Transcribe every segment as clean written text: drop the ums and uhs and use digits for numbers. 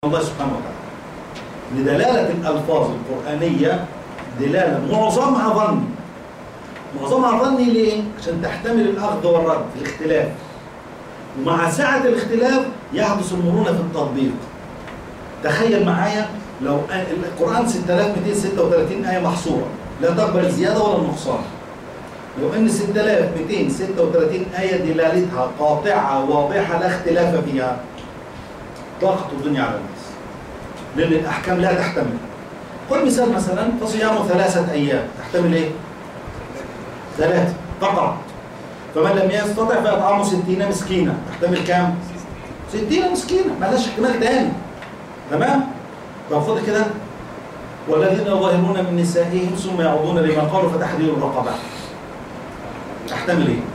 الله سبحانه وتعالى. لدلالة الألفاظ القرآنية دلالة معظمها ظني. معظمها ظني ليه؟ عشان تحتمل الأخذ والرد في الاختلاف. ومع سعة الاختلاف يحدث المرونة في التطبيق. تخيل معايا لو القرآن 6236 آية محصورة لا تقبل الزيادة ولا النقصان. لو أن 6236 آية دلالتها قاطعة واضحة لا اختلاف فيها، ضاقت الدنيا على الناس، لأن الأحكام لا تحتمل. خذ مثال مثلا فصيام 3 أيام تحتمل إيه؟ 3 فقط. فمن لم يستطع فإطعام 60 مسكينا تحتمل كام؟ 60 مسكينا، مالهاش احتمال تاني. تمام؟ طب خد كده، والذين يظاهرون من نسائهم ثم يعودون لما قالوا فتحرير الرقبة تحتمل إيه؟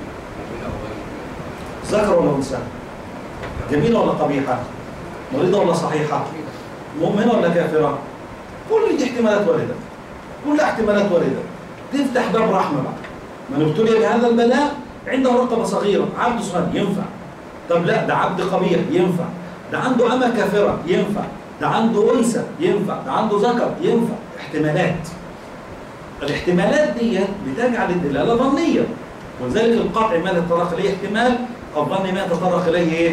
ذكر ولا أنثى؟ جميلة ولا قبيحة؟ مريضة ولا صحيحة؟ مؤمنة ولا كافرة؟ كل دي احتمالات واردة. كل احتمالات واردة. تفتح باب رحمة بقى. من ابتلي بهذا البلاء عنده رقبة صغيرة، عبد صغير ينفع. طب لا، ده عبد قبيح ينفع. ده عنده أمة كافرة ينفع. ده عنده أنثى ينفع. ده عنده ذكر ينفع. احتمالات. الاحتمالات دي بتجعل الدلالة ظنية. ولذلك القطع ما يتطرق إليه احتمال، الظن ما يتطرق إليه إيه؟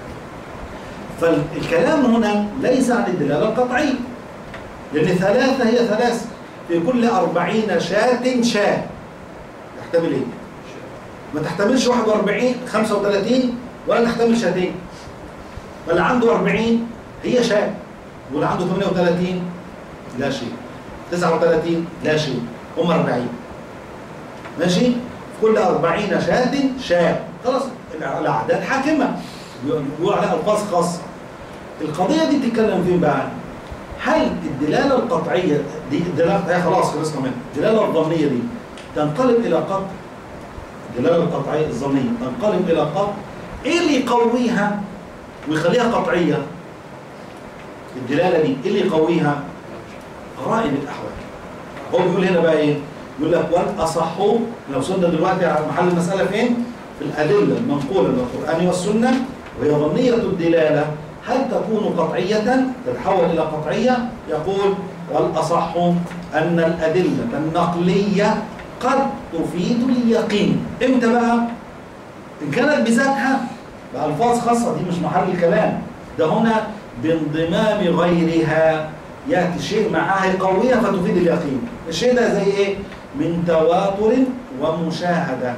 فالكلام هنا ليس عن الدلالة القطعية، لأن 3 هي 3 في كل 40 شاة شاة تحتمل إيه؟ ما تحتملش 41 35 ولا تحتمل شاتين. فاللي عنده 40 هي شاة، واللي عنده 38 لا شيء، 39 لا شيء، هم 40. ماشي؟ في كل 40 شاة شاة، خلاص الأعداد حاكمة، بيقول عليها ألفاظ خاصة. القضية دي بتتكلم فين بقى؟ هل الدلالة القطعية دي الدلالة خلاص خلصنا منها، الدلالة الظنية دي تنقلب إلى قطع؟ الدلالة القطعية الظنية تنقلب إلى قطع؟ إيه اللي يقويها ويخليها قطعية؟ الدلالة دي إيه اللي يقويها؟ غرائب الأحوال. هو بيقول هنا بقى إيه؟ يقول لك والأصح، لو وصلنا دلوقتي على محل المسألة فين؟ في الأدلة المنقولة من القرآن والسنة وهي ظنية الدلالة، هل تكون قطعية تتحول إلى قطعية؟ يقول والأصح أن الأدلة النقلية قد تفيد اليقين. إمتى بقى؟ إن كانت بذاتها بألفاظ خاصة، دي مش محل الكلام، ده هنا بانضمام غيرها يأتي شيء معاه قوية فتفيد اليقين. الشيء ده زي إيه؟ من تواتر ومشاهدة.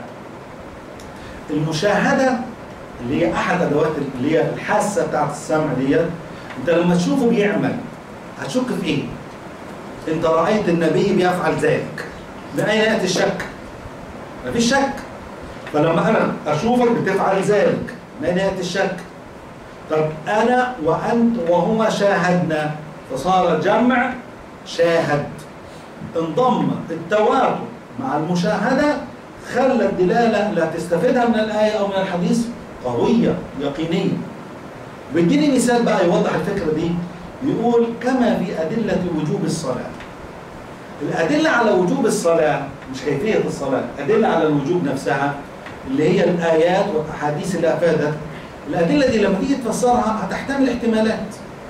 المشاهدة اللي هي أحد أدوات اللي هي الحاسة بتاعت السمع ديت، أنت لما تشوفه بيعمل هتشك في إيه؟ أنت رأيت النبي بيفعل ذلك، من أين يأتي الشك؟ مفيش شك. فلما أنا أشوفك بتفعل ذلك، من أين يأتي الشك؟ طب أنا وأنت وهما شاهدنا، فصار جمع شاهد. انضم التواتر مع المشاهدة خلى الدلالة لا تستفيدها من الآية أو من الحديث قوية يقينية. بيديني مثال بقى يوضح الفكرة دي، يقول كما في أدلة وجوب الصلاة. الأدلة على وجوب الصلاة مش كيفية الصلاة، أدلة على الوجوب نفسها اللي هي الآيات والأحاديث اللي أفادت. الأدلة دي لما تيجي تفسرها هتحتمل احتمالات.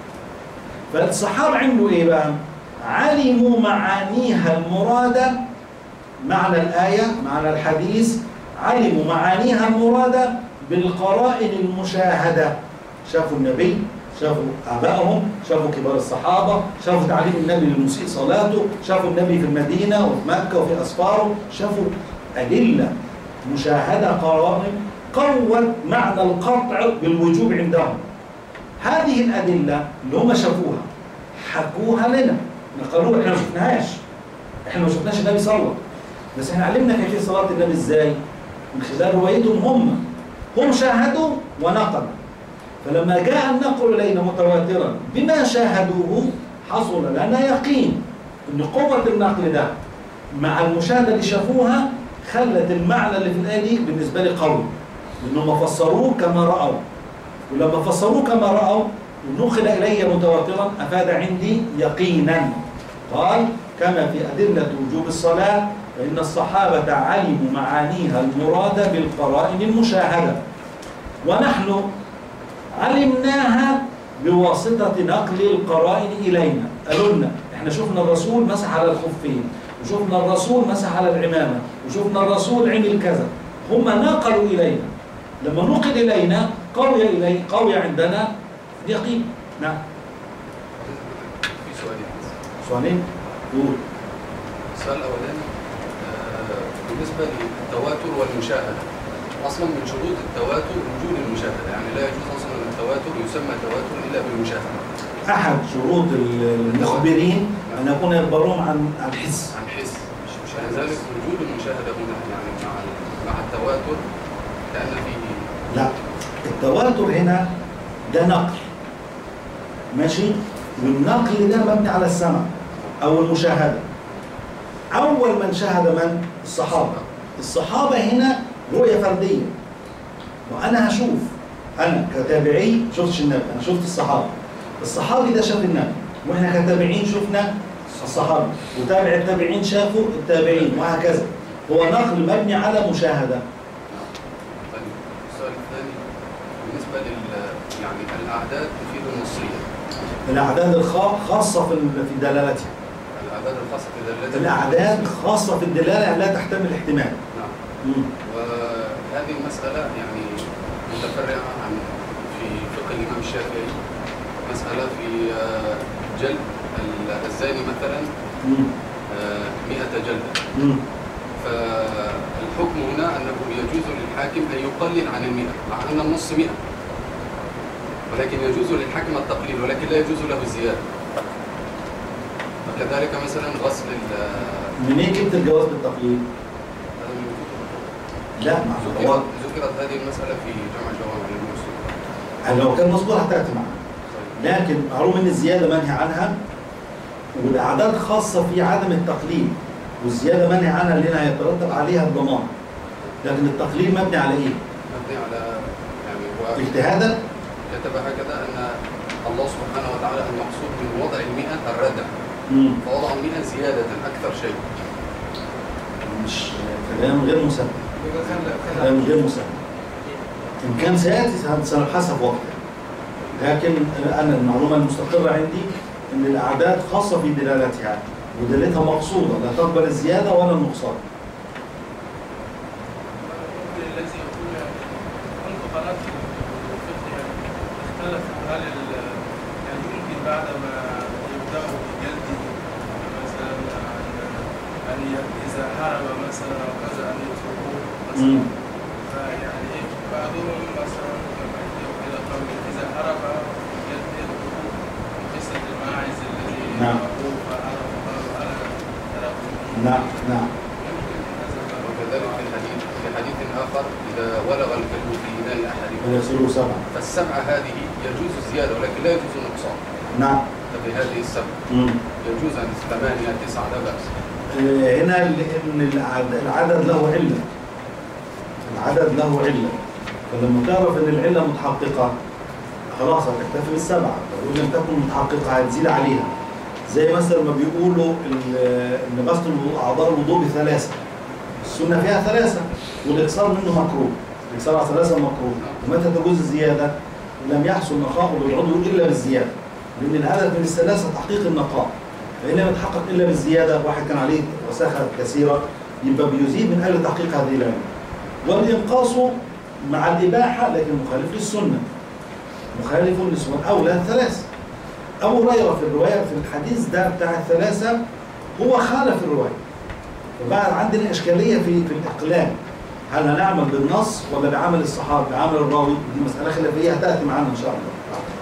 فالصحابة عملوا إيه بقى؟ علموا معانيها المرادة، معنى الآية معنى الحديث، علموا معانيها المرادة بالقرائن المشاهدة. شافوا النبي، شافوا آبائهم، شافوا كبار الصحابة، شافوا تعليم النبي للمسيء صلاته، شافوا النبي في المدينة وفي مكة وفي أسفاره، شافوا أدلة مشاهدة قرائن قوت معنى القطع بالوجوب عندهم. هذه الأدلة اللي هم شافوها حكوها لنا، نقلوها، احنا ما شفناهاش، احنا ما شفناش النبي صلى، بس احنا علمنا كيفية صلاة النبي ازاي؟ من خلال روايتهم هم شاهدوا ونقلوا. فلما جاء النقل إلينا متواترا بما شاهدوه حصل لنا يقين ان قوة النقل ده مع المشاهدة اللي شافوها خلت المعنى اللي في الآية دي بالنسبة لي قوي، لأنهم فسروه كما رأوا، ولما فسروه كما رأوا ونقل إلي متواترا أفاد عندي يقينا. قال كما في أدلة وجوب الصلاة فإن الصحابة علموا معانيها المرادة بالقرائن المشاهدة، ونحن علمناها بواسطة نقل القرائن إلينا. قالوا لنا إحنا شفنا الرسول مسح على الخفين، وشفنا الرسول مسح على العمامة، وشفنا الرسول عمل كذا. هم نقلوا إلينا، لما نقل إلينا قوي عندنا يقين. نعم. في سؤالين. سؤالين؟ قول. السؤال الأولاني بالنسبة للتواتر والمشاهدة. أصلا من شروط التواتر وجود المشاهدة، يعني لا يجوز أصلا التواتر يسمى تواتر إلا بالمشاهدة. أحد شروط المخبرين أن يكون يخبرون عن حس. عن حس. لذلك وجود المشاهدة هنا يعني مع التواتر كأن فيه. لا، التواتر هنا ده نقل، ماشي، والنقل ده مبني على السمع أو المشاهدة. أول من شاهد من؟ الصحابة. الصحابة هنا رؤية فردية، وأنا هشوف، أنا كتابعي شفتش النبي، أنا شفت الصحابة. الصحابي ده شاف النبي، وإحنا كتابعين شفنا الصحابة، وتابع التابعين شافوا التابعين، وهكذا. هو نقل مبني على مشاهدة. طيب السؤال الثاني بالنسبة يعني الأعداد تفيد النصية. الأعداد خاصة في دلالتها. الأعداد الخاصة في دلالتها. الأعداد خاصة في الدلالة لا تحتمل احتمال. نعم. وهذه المسألة يعني متفرعة عن في فقه الإمام الشافعي، مسألة في جلد الزاني مثلا 100 جلدة. فالحكم هنا أنه يجوز للحاكم أن يقلل عن 100 مع أن النص 100، ولكن يجوز للحاكم التقليل ولكن لا يجوز له الزيادة. وكذلك مثلا غسل منين جبت الجواز بالتقليد؟ لا، مع ذكرت هذه المسألة في جمع جوامع المسلم. لو كان مظبوط هتأتي معنا، لكن معلوم ان الزيادة منهي عنها، والأعداد خاصة في عدم التقليد، والزيادة منهي عنها لأنها يترتب عليها الضمان. لكن التقليد مبني على إيه؟ مبني على يعني هو اجتهادا. كتب هكذا أن الله سبحانه وتعالى المقصود من وضع 100 الردع، فوضع 100 زيادة أكثر شيء. مش كلام غير مسلم. كلام غير مسلم. إن كان سيأتي سنبحثها وقتها. لكن أنا المعلومة المستقرة عندي أن الأعداد خاصة في دلالتها، ودلالتها مقصودة لا تقبل الزيادة ولا النقصان. الذي يقول كنت قرأت في الفقه اختلف هل يعني يمكن بعد ما يبدأوا بجلده مثلا إذا هرب مثلا أو كذا أن يتركوه مثلا. فيعني بعضهم مثلا إلى قول إذا هرب يتركوه قصة الماعز الذي هربوه فهرب وقالوا أنا تركوه. نعم. وكذلك في حديث آخر إذا ولغ الكلب في إناء أحدكم فليغسله 7. فالسبعة هذه يجوز الزيادة ولكن لا يجوز النقصان. نعم. فبهذه السبعة يجوز أن 8 9 لا بأس. هنا لأن العدد له علة. العدد له علة، فلما تعرف أن العلة متحققة خلاص هتكتفي بالسبعة، لو لم تكن متحققة هتزيد عليها. زي مثلا ما بيقولوا إن غسل أعضاء الوضوء ب3، السنة فيها 3 والإكثار منه مكروه، الإكثار على 3 مكروه. ومتى تجوز الزيادة؟ لم يحصل نقاء للعضو إلا بالزيادة، لأن الهدف من الثلاثة تحقيق النقاء، فإن لم يتحقق إلا بالزيادة، واحد كان عليه وساخة كثيرة يبقى بيزيد من أجل تحقيق هذه العلة. والإنقاص مع الإباحة لكن مخالف للسنة، مخالف للسنة أولى 3. أبو هريرة في الرواية في الحديث ده بتاع 3 هو خالف الرواية. فبقى عندنا إشكالية في الإقلال، هل هنعمل بالنص ولا بعمل الصحابة بعمل الراوي؟ دي مسألة خلافية هتأتي معانا إن شاء الله.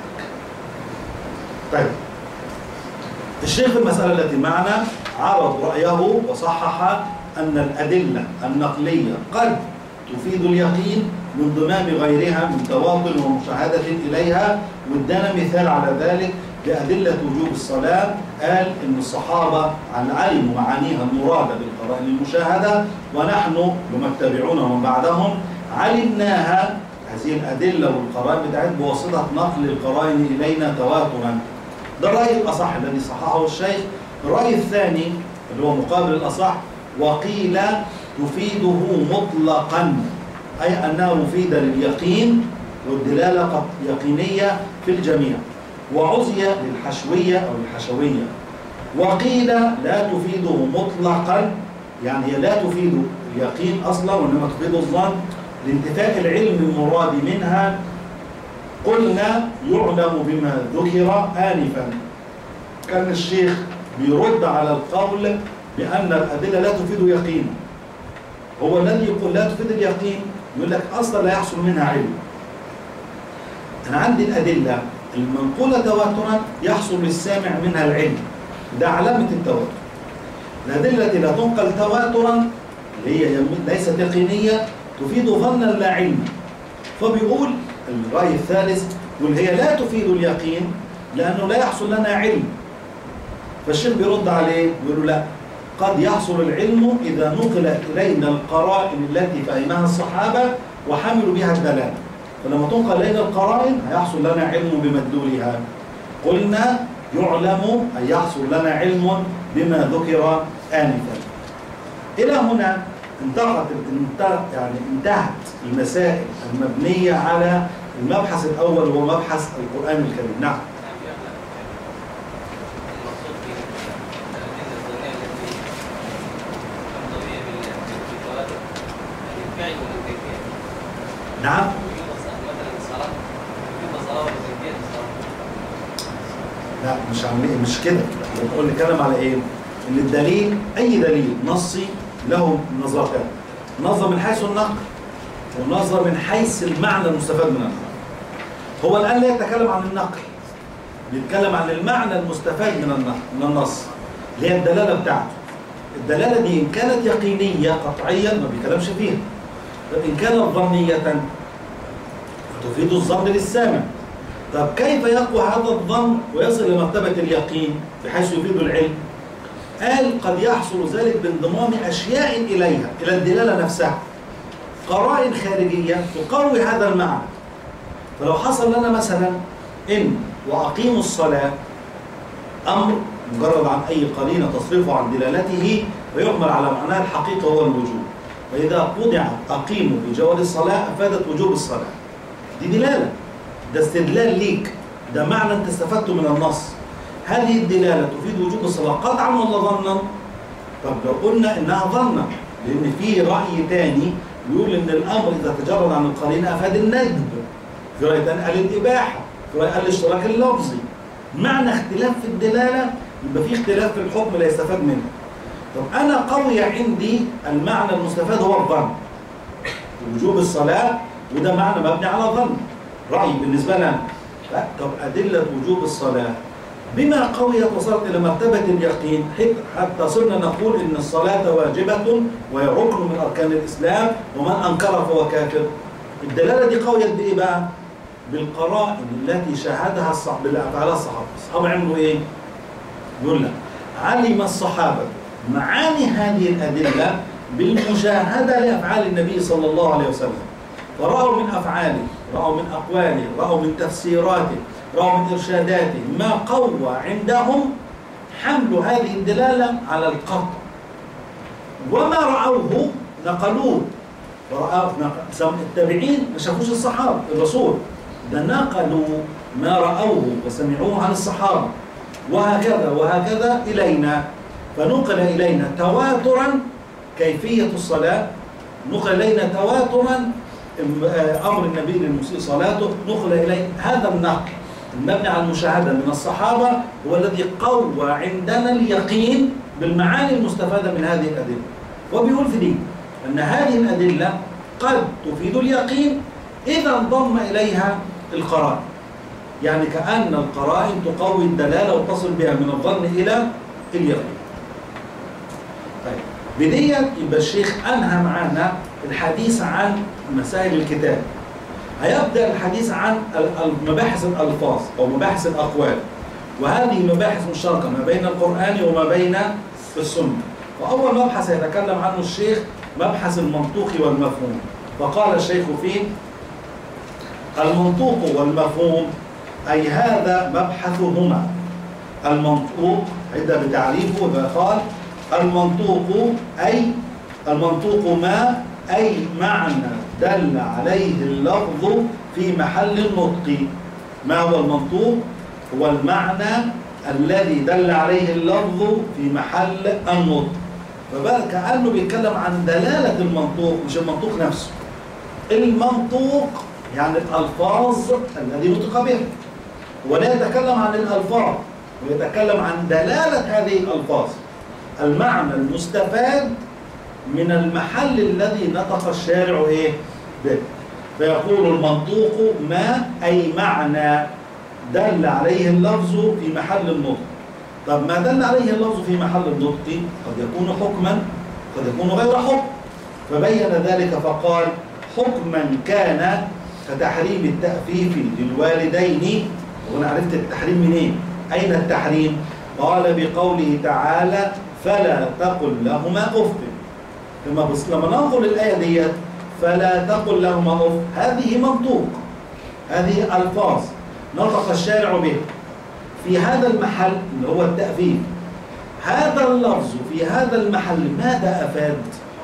طيب الشيخ في المسألة التي معنا عرض رأيه وصحح أن الأدلة النقلية قد تفيد اليقين من ضمام غيرها من تواتر ومشاهدة إليها، وادانا مثال على ذلك بأدلة وجوب الصلاة. قال إن الصحابة علموا معانيها المرادة بالقرائن المشاهدة، ونحن المتبعون ومن بعدهم علمناها هذه الأدلة والقرائن بتاعت بواسطة نقل القرائن إلينا تواترا. ده الرأي الأصح الذي صححه الشيخ. الرأي الثاني اللي هو مقابل الأصح، وقيل تفيده مطلقا، أي أنها مفيدة لليقين والدلالة قد يقينية في الجميع. وعزي للحشوية أو الحشوية. وقيل لا تفيده مطلقا، يعني هي لا تفيد اليقين أصلا وإنما تفيد الظن لانتفاء العلم المراد منها. قلنا يعلم بما ذكر آنفا. كان الشيخ بيرد على القول بأن الأدلة لا تفيد يقين. هو الذي يقول لا تفيد اليقين يقول لك أصلا لا يحصل منها علم. أنا عندي الأدلة المنقولة تواترا يحصل للسامع منها العلم، ده علامة التواتر. الأدلة التي لا تنقل تواترا اللي هي ليست يقينية تفيد ظنا لا علم. فبيقول الرأي الثالث يقول هي لا تفيد اليقين لأنه لا يحصل لنا علم. فالشيخ بيرد عليه بيقول لا، قد يحصل العلم إذا نقلت إلينا القرائن التي فهمها الصحابة وحملوا بها الدلالة. فلما تنقل إلينا القرائن هيحصل لنا علم بمدلولها. قلنا يعلم أي يحصل لنا علم بما ذكر آنفا. إلى هنا انتهت المسائل المبنية على المبحث الأول وهو مبحث القرآن الكريم. نعم. نعم. لا مش كده. بنقول نتكلم على ايه؟ ان الدليل اي دليل نصي له نظرتان، نظر من حيث النقل ونظر من حيث المعنى المستفاد من النقل. هو الان لا يتكلم عن النقل، بيتكلم عن المعنى المستفاد من النص اللي هي الدلاله بتاعته. الدلاله دي ان كانت يقينيه قطعيا ما بيتكلمش فيها، إن كانت ظنية تفيد الظن للسامع. طب كيف يقوى هذا الظن ويصل لمرتبة اليقين بحيث يفيد العلم؟ قال قد يحصل ذلك بانضمام أشياء إليها، إلى الدلالة نفسها، قرائن خارجية تقوي هذا المعنى. فلو حصل لنا مثلا إن وأقيموا الصلاة أمر مجرد عن أي قرينة تصرفه عن دلالته ويحمل على معناه الحقيقة هو الوجوب، فإذا قطعت أقيموا بجواز الصلاة أفادت وجوب الصلاة. دي دلالة، ده استدلال ليك، ده معنى أنت استفدته من النص. هذه الدلالة تفيد وجوب الصلاة قطعا ولا ظنا؟ طب لو قلنا إنها ظنا، لأن في رأي تاني يقول إن الأمر إذا تجرد عن القرينة أفاد الندب، في رأي تاني قال الإباحة، في رأي قال الاشتراك اللفظي. معنى اختلاف في الدلالة يبقى في اختلاف في الحكم لا يستفاد منه. طب أنا قوي عندي المعنى المستفاد هو الظن وجوب الصلاة، وده معنى مبني على ظن، رأي بالنسبة لنا. طب أدلة وجوب الصلاة بما قويت وصلت إلى مرتبة اليقين حتى صرنا نقول إن الصلاة واجبة وهي ركن من أركان الإسلام ومن أنكر فهو كافر. الدلالة دي قويت بإيه بقى؟ بالقرائن التي شاهدها بالأفعال الصحابة. الصحابة عملوا إيه؟ يقول لك علم الصحابة معاني هذه الأدلة بالمشاهدة لأفعال النبي صلى الله عليه وسلم، فرأوا من أفعاله، رأوا من أقواله، رأوا من تفسيراته، رأوا من إرشاداته ما قوى عندهم حمل هذه الدلالة على القطع، وما رأوه نقلوه. التابعين ما شافوش الصحابة الرسول، ده نقلوا ما رأوه وسمعوه عن الصحابة، وهكذا وهكذا إلينا. فنقل إلينا تواترا كيفية الصلاة، نقل إلينا تواترا أمر النبي للمسيء صلاته، نقل إلينا هذا النقل المبني على المشاهدة من الصحابة هو الذي قوى عندنا اليقين بالمعاني المستفادة من هذه الأدلة. وبيقول في دي أن هذه الأدلة قد تفيد اليقين إذا انضم إليها القرائن، يعني كأن القرائن تقوي الدلالة وتصل بها من الظن إلى اليقين. طيب بديت يبقى الشيخ أنهى معنا الحديث عن مسائل الكتاب. هيبدأ الحديث عن مباحث الألفاظ أو مباحث الأقوال، وهذه مباحث مشتركة ما بين القرآن وما بين السنة. وأول مبحث يتكلم عنه الشيخ مبحث المنطوق والمفهوم. فقال الشيخ فيه المنطوق والمفهوم أي هذا مبحثهما. المنطوق عند بتعريفه قال المنطوق أي المنطوق ما أي معنى دل عليه اللفظ في محل النطق. ما هو المنطوق؟ هو المعنى الذي دل عليه اللفظ في محل النطق. فبقى كأنه بيتكلم عن دلالة المنطوق مش المنطوق نفسه. المنطوق يعني الألفاظ الذي نطق بها، ولا يتكلم عن الألفاظ ويتكلم عن دلالة هذه الألفاظ، المعنى المستفاد من المحل الذي نطق الشارع به. فيقول المنطوق ما أي معنى دل عليه اللفظ في محل النطق. طب ما دل عليه اللفظ في محل النطق قد يكون حكما قد يكون غير حكم، فبين ذلك فقال حكما كان كتحريم التأفيف للوالدين. وأنا عرفت التحريم منين؟ أين التحريم؟ قال بقوله تعالى فلا تقل لهما أف. لما ننظر الآية ديت فلا تقل لهما أف، هذه منطوق، هذه ألفاظ نطق الشارع به في هذا المحل اللي هو التأفيف. هذا اللفظ في هذا المحل ماذا أفاد؟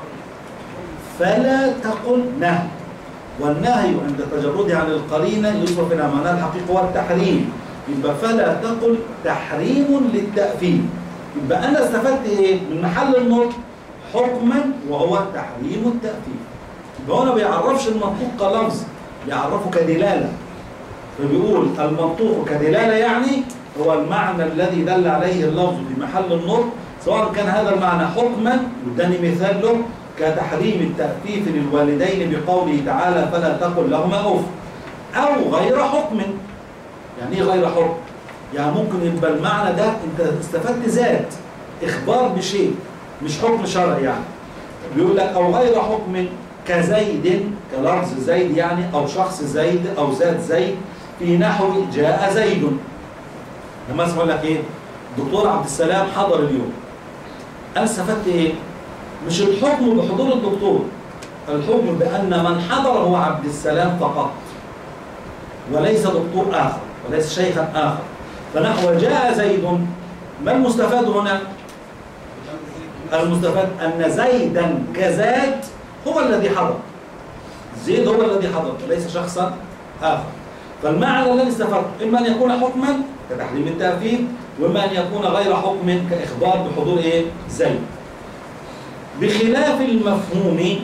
فلا تقل نهي، والنهي عند تجرده عن القرينة يصرف إلى معناه الحقيقي والتحريم. يبقى فلا تقل تحريم للتأفيف. يبقى أنا استفدت إيه؟ من محل النطق حكما وهو تحريم التأفيف. يبقى هو ما بيعرفش المنطوق كلفظ، بيعرفه كدلالة. فبيقول المنطوق كدلالة يعني هو المعنى الذي دل عليه اللفظ في محل النطق، سواء كان هذا المعنى حكما، واداني مثال له كتحريم التأفيف للوالدين بقوله تعالى فلا تقل لهما أف، أو غير حكم. يعني إيه غير حكم؟ يعني ممكن يبقى المعنى ده أنت استفدت ذات إخبار بشيء مش حكم شرعي، يعني بيقول لك أو غير حكم كزيد، كلفظ زيد يعني، أو شخص زيد أو ذات زيد، في نحو جاء زيد. لما اسمع لك إيه؟ الدكتور عبد السلام حضر اليوم. أنا استفدت إيه؟ مش الحكم بحضور الدكتور، الحكم بأن من حضر هو عبد السلام فقط، وليس دكتور آخر وليس شيخا آخر. فنحو جاء زيد، ما المستفاد هنا؟ المستفاد أن زيدا كذات هو الذي حضر، زيد هو الذي حضر وليس شخصا آخر. فالمعنى الذي استفدت إما أن يكون حكما كتحريم التأفيف، وإما أن يكون غير حكم كإخبار بحضور زيد. بخلاف المفهوم،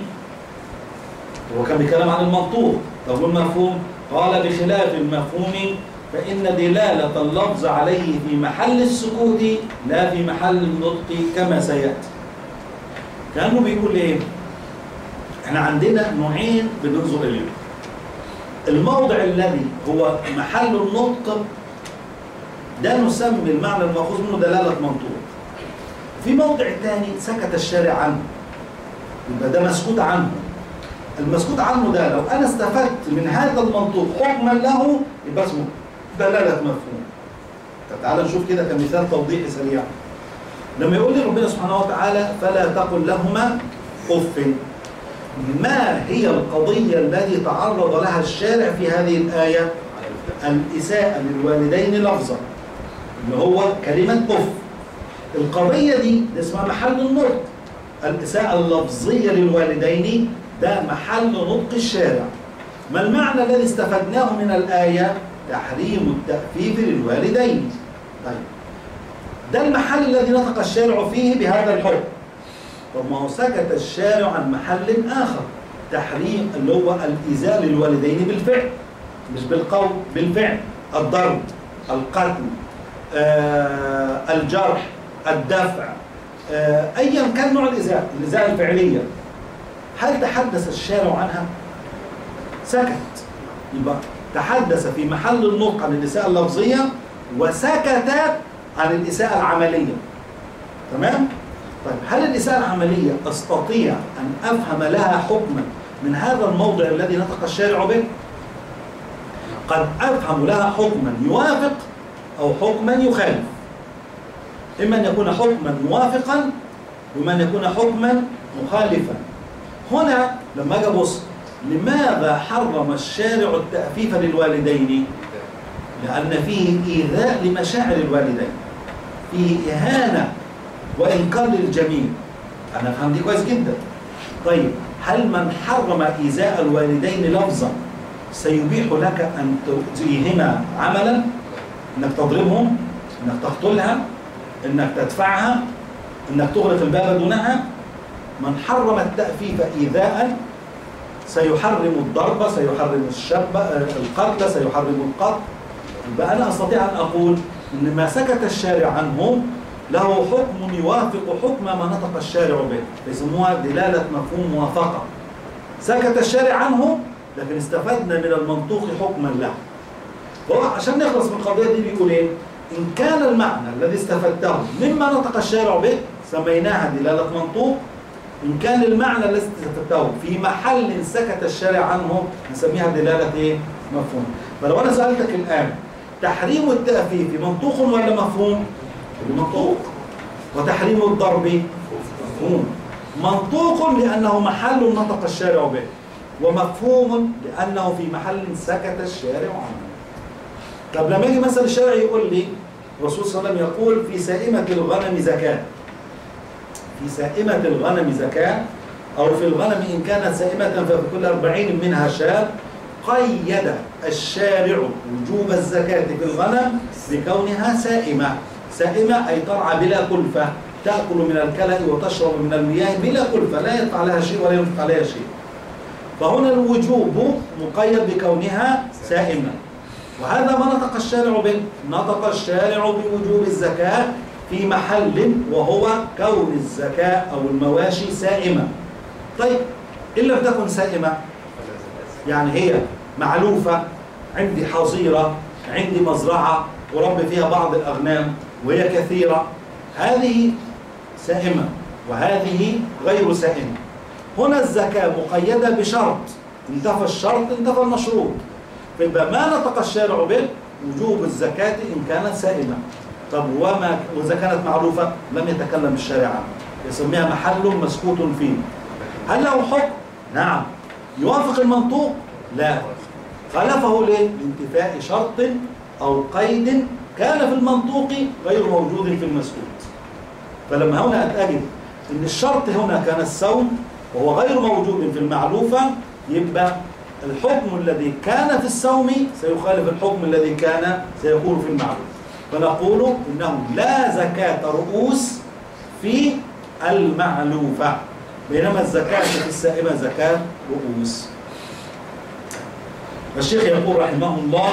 هو كان بيتكلم عن المنطوق. طب المفهوم قال بخلاف المفهوم فإن دلالة اللفظ عليه في محل السكوت لا في محل النطق كما سيأتي. كأنه بيقول إيه؟ إحنا عندنا نوعين بننظر إليه. الموضع الذي هو محل النطق ده نسمي المعنى المأخوذ منه دلالة منطوق. في موضع ثاني سكت الشارع عنه، يبقى ده مسكوت عنه. المسكوت عنه ده لو أنا استفدت من هذا المنطوق حكما له يبقى اسمه دلالة مفهوم. طب تعالى نشوف كده كمثال توضيحي سريع. لما يقول لي ربنا سبحانه وتعالى فلا تقل لهما أف، ما هي القضية التي تعرض لها الشارع في هذه الآية؟ الإساءة للوالدين لفظا، اللي هو كلمة أف. القضية دي اسمها محل النطق. الإساءة اللفظية للوالدين ده محل نطق الشارع. ما المعنى الذي استفدناه من الآية؟ تحريم التأفيف للوالدين. طيب ده المحل الذي نطق الشارع فيه بهذا الحكم. طب ما هو سكت الشارع عن محل آخر، تحريم اللي هو الإيذاء للوالدين بالفعل، مش بالقول، بالفعل. الضرب، القتل، الجرح، الدفع، أيا كان نوع الإيذاء، الإيذاء الفعلية. هل تحدث الشارع عنها؟ سكت. يبقى تحدث في محل النطق عن الإساءة اللفظية وسكت عن الإساءة العملية. تمام؟ طيب هل الإساءة العملية أستطيع أن أفهم لها حكما من هذا الموضع الذي نطق الشارع به؟ قد أفهم لها حكما يوافق أو حكما يخالف. إما أن يكون حكما موافقا وإما أن يكون حكما مخالفا. هنا لما أجي أبص لماذا حرم الشارع التأفيف للوالدين؟ لأن فيه إيذاء لمشاعر الوالدين، فيه إهانة وإنكار للجميل. أنا أفهم دي كويس جدا. طيب هل من حرم إيذاء الوالدين لفظا سيبيح لك أن تؤذيهما عملا؟ انك تضربهم، انك تقتلها، انك تدفعها، انك تغلق الباب دونها. من حرم التأفيف إيذاء سيحرم الضرب، سيحرم القتل، سيحرم القتل. يبقى أنا أستطيع أن أقول إن ما سكت الشارع عنه له حكم يوافق حكم ما نطق الشارع به، يسموها دلالة مفهوم موافقة. سكت الشارع عنه لكن استفدنا من المنطوق حكما له. هو عشان نخلص من القضية دي بيقول إيه؟ إن كان المعنى الذي استفدته مما نطق الشارع به سميناها دلالة منطوق. إن كان المعنى الذي استفدته في محل سكت الشارع عنه نسميها دلالة إيه؟ مفهوم. فلو أنا سألتك الآن تحريم التأفيف منطوق ولا مفهوم؟ منطوق. وتحريم الضرب مفهوم. منطوق لأنه محل نطق الشارع به، ومفهوم لأنه في محل سكت الشارع عنه. طب لما يجي مثلا الشارع يقول لي الرسول صلى الله عليه وسلم يقول في سائمة الغنم زكاة، في سائمة الغنم زكاة، أو في الغنم إن كانت سائمة ففي كل 40 منها شاة، قيد الشارع وجوب الزكاة في الغنم بكونها سائمة. سائمة أي ترعى بلا كلفة، تأكل من الكلأ وتشرب من المياه بلا كلفة، لا يدفع لها شيء ولا ينفق عليها شيء. فهنا الوجوب مقيد بكونها سائمة، وهذا ما نطق الشارع به. نطق الشارع بوجوب الزكاة في محل وهو كون الزكاة أو المواشي سائمة. طيب إن لم تكن سائمة، يعني هي معلوفة، عندي حظيرة، عندي مزرعة ورب فيها بعض الأغنام وهي كثيرة، هذه سائمة وهذه غير سائمة. هنا الزكاة مقيدة بشرط، انتفى الشرط انتفى المشروط. فيبقى ما نطق الشارع به وجوب الزكاة إن كانت سائمة. طب وإذا كانت معروفة لم يتكلم الشارع عنها، يسميها محل مسكوت فيه. هل له حكم؟ نعم. يوافق المنطوق؟ لا. خالفه ليه؟ لانتفاء شرط أو قيد كان في المنطوق غير موجود في المسكوت. فلما هنا أجد أن الشرط هنا كان السوم وهو غير موجود في المعلوفة، يبقى الحكم الذي كان في السوم سيخالف الحكم الذي كان سيكون في المعلوف. فنقول إنه لا زكاة رؤوس في المعلوفة، بينما الزكاة في السائمة زكاة رؤوس. الشيخ يقول رحمه الله: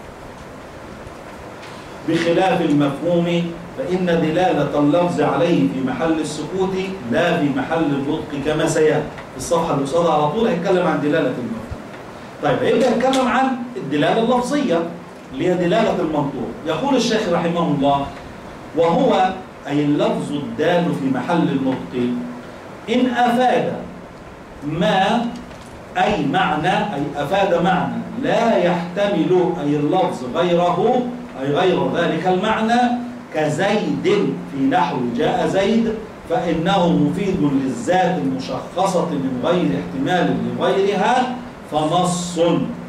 بخلاف المفهوم فإن دلالة اللفظ عليه في محل السكوت لا في محل النطق كما سيأتي. في الصفحة اللي قصادها على طول هيتكلم عن دلالة المفهوم. طيب هيبدأ يتكلم عن الدلالة اللفظية اللي هي دلالة المنطوق. يقول الشيخ رحمه الله: وهو أي اللفظ الدال في محل النطق إن أفاد ما أي معنى، أي أفاد معنى لا يحتمل أي اللفظ غيره، أي غير ذلك المعنى، كزيد في نحو جاء زيد، فإنه مفيد للذات المشخصة من غير احتمال لغيرها، فنص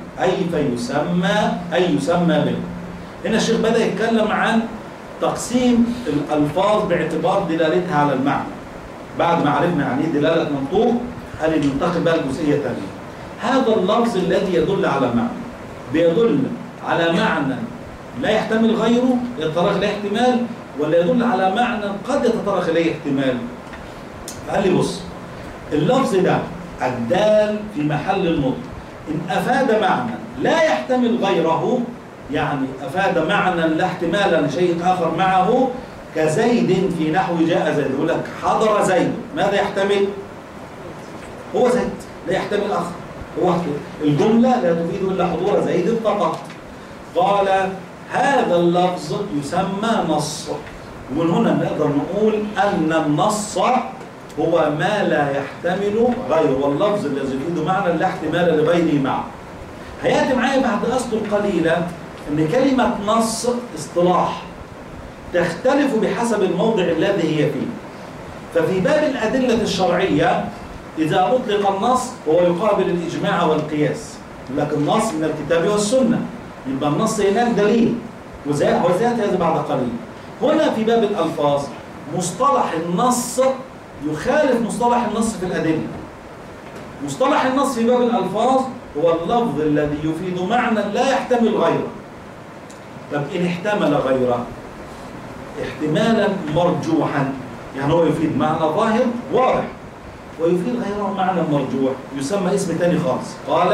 أي يسمى به. هنا الشيخ بدأ يتكلم عن تقسيم الألفاظ باعتبار دلالتها على المعنى. بعد ما عرفنا يعني ايه دلالة منطوق، قال ننتقل بقى الجزئية الثانية. هذا اللفظ الذي يدل على معنى بيدل على معنى لا يحتمل غيره، يتطرق إليه احتمال، ولا يدل على معنى قد يتطرق إليه احتمال؟ قال لي بص، اللفظ ده الدال في محل النطق إن أفاد معنى لا يحتمل غيره، يعني أفاد معنى لا احتمال لشيء آخر معه، كزيد في نحو جاء زيد. يقول لك حضر زيد، ماذا يحتمل؟ هو زيد، لا يحتمل آخر. هو الجملة لا تفيد إلا حضور زيد فقط. قال هذا اللفظ يسمى نص. ومن هنا نقدر نقول أن النص هو ما لا يحتمل غيره، واللفظ الذي يفيد معنى لا احتمال لغيره معه. هيأتي معايا بعد أسطر قليلة أن كلمة نص اصطلاح تختلف بحسب الموضع الذي هي فيه. ففي باب الأدلة الشرعية إذا أطلق النص هو يقابل الإجماع والقياس، لكن النص من الكتاب والسنة، يبقى النص هناك دليل، وسيأتي هذا بعد قليل. هنا في باب الألفاظ مصطلح النص يخالف مصطلح النص في الأدلة. مصطلح النص في باب الألفاظ هو اللفظ الذي يفيد معنى لا يحتمل غيره. طب إن احتمل غيره احتمالا مرجوحا، يعني هو يفيد معنى ظاهر واضح ويفيد غيره معنى مرجوح، يسمى اسم تاني خالص. قال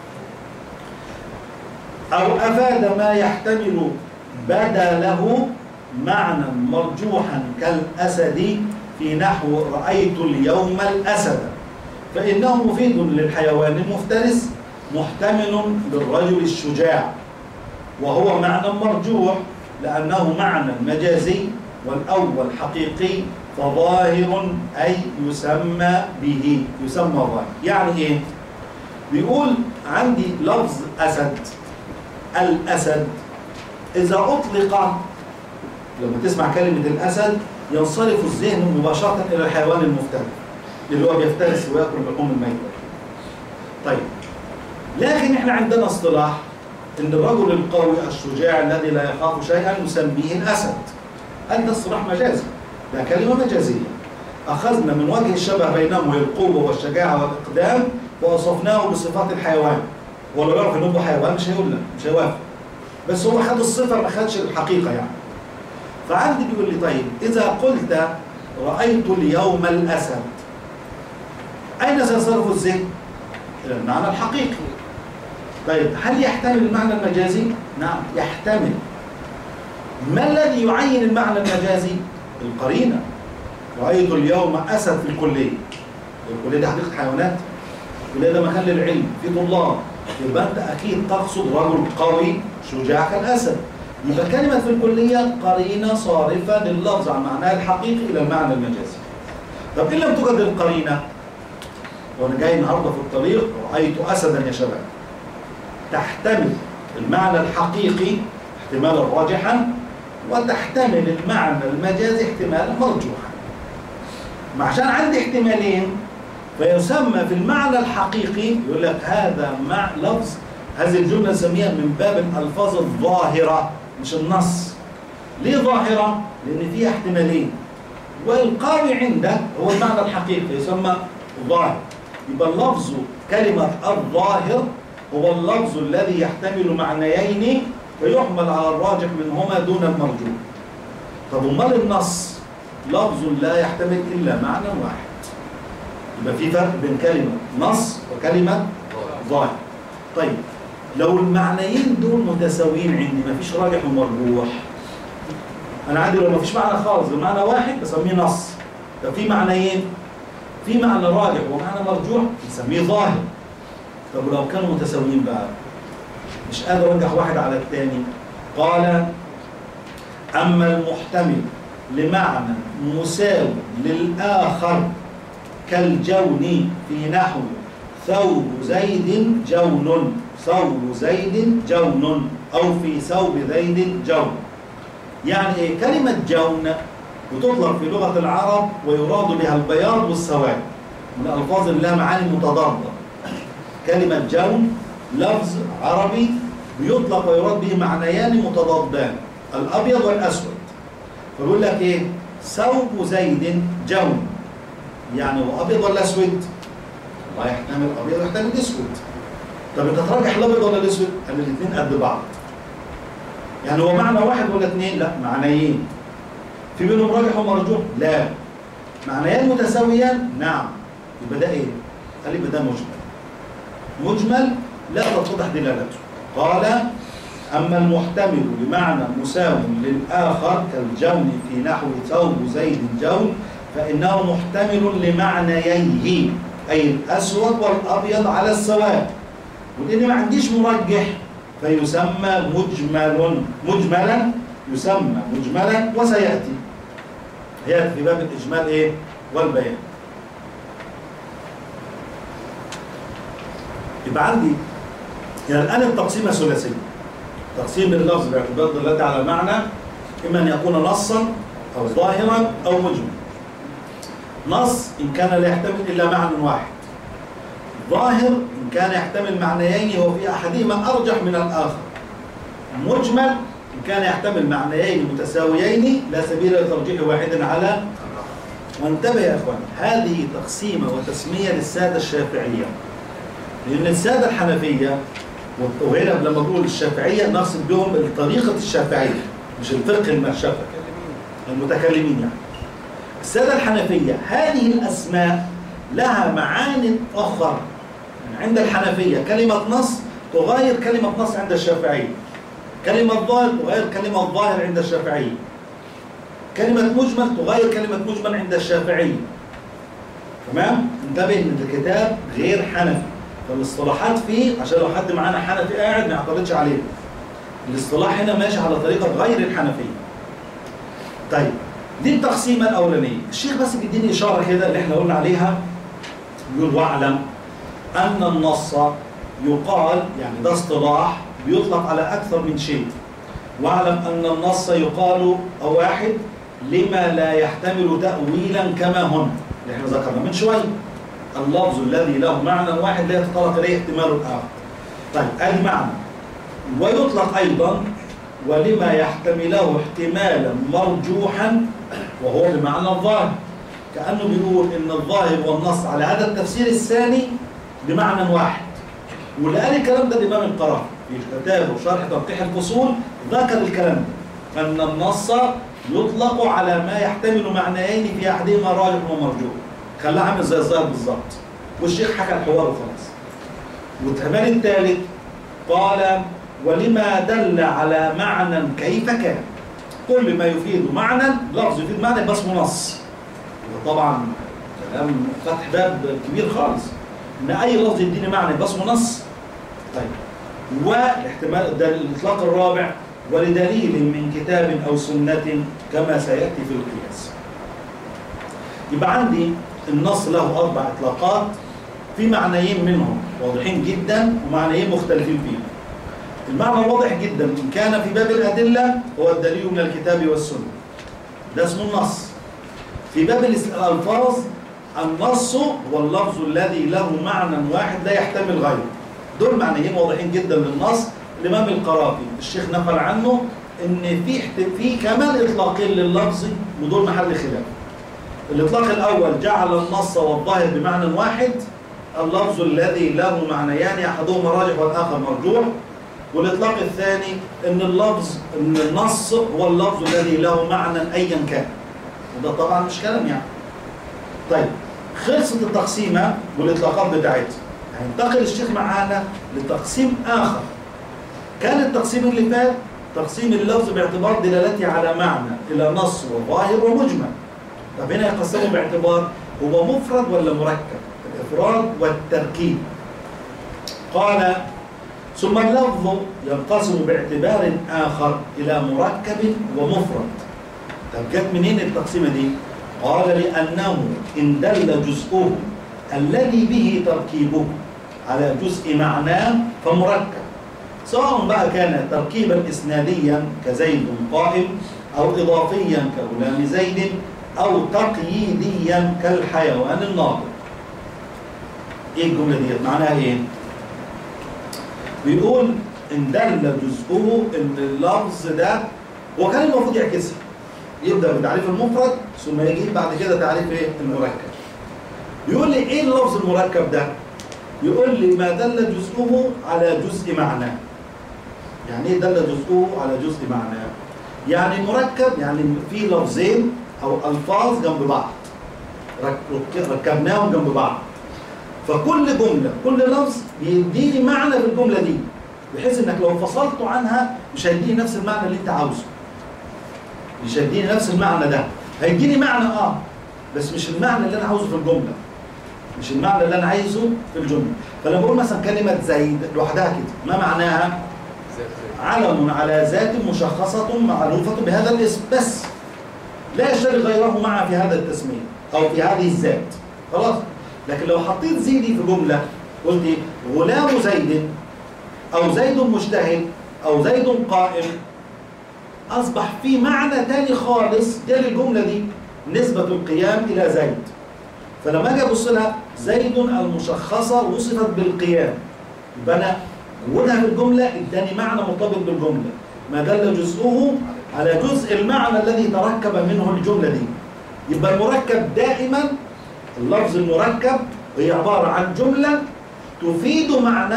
أو أفاد ما يحتمل بدله معنى مرجوحا كالأسد في نحو رأيت اليوم الأسد، فإنه مفيد للحيوان المفترس محتمل للرجل الشجاع، وهو معنى مرجوح لأنه معنى مجازي والأول حقيقي، فظاهر أي يسمى به، يسمى ظاهر. يعني إيه؟ بيقول عندي لفظ أسد، الأسد إذا أطلق، لما تسمع كلمة الأسد ينصرف الذهن مباشرة إلى الحيوان المفترس اللي هو بيفترس ويأكل لحوم الميتة. طيب، لكن إحنا عندنا اصطلاح إن الرجل القوي الشجاع الذي لا يخاف شيئا نسميه الأسد. هذا اصطلاح مجازي، ده كلمة مجازية أخذنا من وجه الشبه بينهم وهي القوة والشجاعة والإقدام ووصفناه بصفات الحيوان. هو لو يعرف إنه هو حيوان مش هيقول لك، مش هيوافق، بس هو خد الصفة ما خدش الحقيقة يعني. فعندي بيقول لي طيب إذا قلت رأيت اليوم الأسد أين سيصرف الذهن؟ إلى المعنى الحقيقي. طيب هل يحتمل المعنى المجازي؟ نعم يحتمل. ما الذي يعين المعنى المجازي؟ القرينة. رأيت اليوم أسد في الكلية. الكلية دي حديقة حيوانات، الكلية ده مكان للعلم، في طلاب، يبقى أنت أكيد تقصد رجل قوي شجاع كالأسد. يبقى كلمة في الكلية قرينة صارفة لللفظ عن معناه الحقيقي إلى المعنى المجازي. طب إن لم توجد القرينة، وأنا جاي النهارده في الطريق رأيت أسدا يا شباب، تحتمل المعنى الحقيقي احتمالا راجحا، وتحتمل المعنى المجازي احتمالا مرجوحا. عشان عندي احتمالين فيسمى في المعنى الحقيقي، يقول لك هذا مع لفظ، هذه الجملة نسميها من باب الألفاظ الظاهرة مش النص. ليه ظاهرة؟ لأن فيها احتمالين، والقاوي عنده هو المعنى الحقيقي يسمى ظاهر. يبقى اللفظ كلمة الظاهر هو اللفظ الذي يحتمل معنيين فيحمل على الراجح منهما دون المرجوح. طب امال النص لفظ لا يحتمل إلا معنى واحد. يبقى في فرق بين كلمة نص وكلمة ظاهر. طيب لو المعنيين دول متساويين عندي، مفيش راجح ومرجوح، أنا عندي لو مفيش معنى خالص بمعنى واحد بسميه نص. طب في معنيين، في معنى راجح ومعنى مرجوح نسميه ظاهر. طب لو كانوا متساويين بقى، مش قادر أرجح واحد على الثاني، قال أما المحتمل لمعنى مساوي للآخر كالجون في نحو ثوب زيد جون، ثوب زيد جون، أو في ثوب زيد جون. يعني إيه؟ كلمة جون بتطلق في لغة العرب ويراد بها البياض والسواد، من الألفاظ اللي لها معاني متضادة. كلمة جون لفظ عربي بيطلق ويراد به معنيان متضادان، الأبيض والأسود. فبيقول لك إيه؟ ثوب زيد جون، يعني هو أبيض ولا أسود؟ الله يحتمل أبيض ويحتمل أسود. طب أنت ترجح الأبيض ولا الأسود؟ قال الاثنين قد بعض. يعني هو معنى واحد ولا اثنين؟ لا، معنيين. في بينهم راجح ومرجوح؟ لا. معنيان متساويان؟ نعم. يبقى ده إيه؟ قال يبقى ده مجمل. مجمل لا تتضح دلالته. قال أما المحتمل بمعنى مساو للآخر كالجون في نحو ثوب زيد جون فإنه محتمل لمعنييه، أي الأسود والأبيض على السواء، ولأن ما عنديش مرجح فيسمى مجملا يسمى مجملا، وسيأتي في باب الإجمال إيه؟ والبيان. يبقى عندي يعني الآن التقسيمة ثلاثية، تقسيم اللفظ باعتبار دلالته على معنى، إما أن يكون نصا أو ظاهرا أو مجمل. نص إن كان لا يحتمل إلا معنى واحد، ظاهر إن كان يحتمل معنيين وفي أحدهما أرجح من الآخر، مجمل إن كان يحتمل معنيين متساويين لا سبيل لترجيح واحد على. وانتبه يا أخوان، هذه تقسيمة وتسمية للسادة الشافعية، لأن السادة الحنفية وهنا لما بقول الشافعية نقصد بهم طريقة الشافعية مش الفقه الشافعي، المتكلمين يعني. السادة الحنفية هذه الأسماء لها معاني أخرى. يعني عند الحنفية كلمة نص تغير كلمة نص عند الشافعية، كلمة ظاهر تغير كلمة ظاهر عند الشافعية، كلمة مجمل تغير كلمة مجمل عند الشافعية. تمام؟ انتبه ان الكتاب غير حنفي، فالاصطلاحات فيه عشان لو حد معانا حنفي قاعد ما يعترضش عليه. الاصطلاح هنا ماشي على طريقة غير الحنفية. طيب دي التقسيمة الأولانية. الشيخ بس بيديني إشارة كده اللي احنا قلنا عليها، يقول واعلم أن النص يقال، يعني ده اصطلاح بيطلق على أكثر من شيء. واعلم أن النص يقال أو واحد لما لا يحتمل تأويلا كما هنا اللي احنا ذكرنا من شوية، اللفظ الذي له معنى واحد لا يتطرق إليه احتمال آخر. طيب ادي معنى. ويطلق أيضا ولما يحتمله احتمالا مرجوحا وهو بمعنى الظاهر، كأنه بيقول إن الظاهر والنص على هذا التفسير الثاني بمعنى واحد. واللي قال الكلام ده الإمام القرافي في كتابه شرح تنقيح الفصول ذكر الكلام ده، أن النص يطلق على ما يحتمل معنيين في أحدهما راجح ومرجوح، خلاها عامل زي الظاهر بالظبط. والشيخ حكى الحوار وخلاص. والكمان الثالث قال ولما دل على معنى كيف كان، كل ما يفيد معنى، لفظ يفيد معنى بس نص. وطبعا كلام فتح باب كبير خالص، ان اي لفظ يديني معنى بس نص. طيب والاحتمال ده الاطلاق الرابع ولدليل من كتاب او سنه كما سياتي في القياس. يبقى عندي النص له 4 اطلاقات، في معنيين منهم واضحين جدا ومعنيين مختلفين فيه. المعنى الواضح جدا إن كان في باب الأدلة هو الدليل من الكتاب والسنة، ده اسمه النص. في باب الألفاظ النص هو اللفظ الذي له معنى واحد لا يحتمل غيره. دول معنيين واضحين جدا للنص. الإمام القرافي الشيخ نقل عنه إن في كمان إطلاقين لللفظ ودول محل خلاف. الإطلاق الأول جعل النص والظاهر بمعنى واحد، اللفظ الذي له معنيان أحدهما راجح والآخر مرجوح. والإطلاق الثاني إن النص هو اللفظ الذي له معنى أيا كان، وده طبعا مش كلام يعني. طيب خلصت التقسيمة والإطلاقات بتاعتها، هينتقل الشيخ معانا لتقسيم آخر. كان التقسيم اللي فات تقسيم اللفظ باعتبار دلالته على معنى إلى نص وظاهر ومجمل. طب هنا يقسمه باعتبار هو مفرد ولا مركب، الإفراد والتركيب. قال ثم اللفظ ينقسم باعتبار آخر إلى مركب ومفرد. طب جت منين التقسيمة دي؟ قال لأنه إن دل جزءه الذي به تركيبه على جزء معناه فمركب، سواء بقى كان تركيبا إسناديا كزيد قائم، أو إضافيا كغلام زيد، أو تقييديا كالحيوان الناطق. إيه الجملة دي؟ معناها إيه؟ بيقول إن دل جزءه إن اللفظ ده هو كان المفروض يعكسها، يبدأ بتعريف المفرد ثم يجيب بعد كده تعريف إيه؟ المركب. يقول لي إيه اللفظ المركب ده؟ يقول لي ما دل جزءه على جزء معناه. يعني إيه دل جزءه على جزء معناه؟ يعني مركب يعني في لفظين أو ألفاظ جنب بعض، ركبناهم جنب بعض، فكل جملة كل لفظ بيديني معنى في الجملة دي، بحيث انك لو فصلته عنها مش هيديني نفس المعنى اللي انت عاوزه، مش هيديني نفس المعنى ده، هيديني معنى بس مش المعنى اللي انا عاوزه في الجملة، مش المعنى اللي انا عايزه في الجملة. فلما بقول مثلا كلمة زيد لوحدها كده ما معناها؟ علم على ذات مشخصة معروفة بهذا الاسم بس، لا يشترك غيره معها في هذا التسمية أو في هذه الذات، خلاص. لكن لو حطيت زيدي في جملة قلت غلام زيد أو زيد مجتهد أو زيد قائم، أصبح في معنى تاني خالص جاء الجملة دي، نسبة القيام إلى زيد. فلما أجي أبص لها زيد المشخصة وصفت بالقيام، يبقى أنا وجودها في الجملة اداني معنى مرتبط بالجملة، ما دل جزءه على جزء المعنى الذي تركب منه الجملة دي. يبقى المركب دائما، اللفظ المركب هي عبارة عن جملة تفيد معنى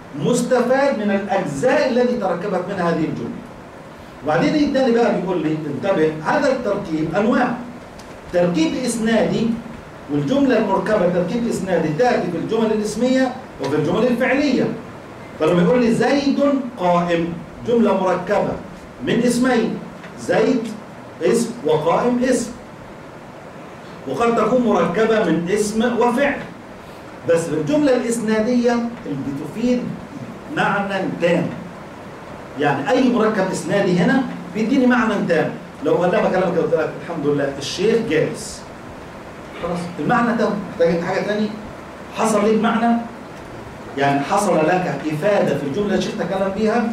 مستفاد من الأجزاء التي تركبت منها هذه الجملة. وبعدين الثاني بقى بيقول لي انتبه، هذا التركيب أنواع. تركيب إسنادي، والجملة المركبة تركيب إسنادي تأتي في الجمل الاسمية وفي الجمل الفعلية. فلما يقول لي زيد قائم، جملة مركبة من اسمين، زيد اسم وقائم اسم، وقد تكون مركبة من اسم وفعل. بس في الجملة الإسنادية اللي بتفيد معنى تام، يعني أي مركب إسنادي هنا بيديني معنى تام. لو أنا بكلمك قلت لك الحمد لله الشيخ جالس، خلاص المعنى تم. محتاج حاجة تاني؟ حصل لك معنى، يعني حصل لك إفادة في الجملة الشيخ تكلم بيها.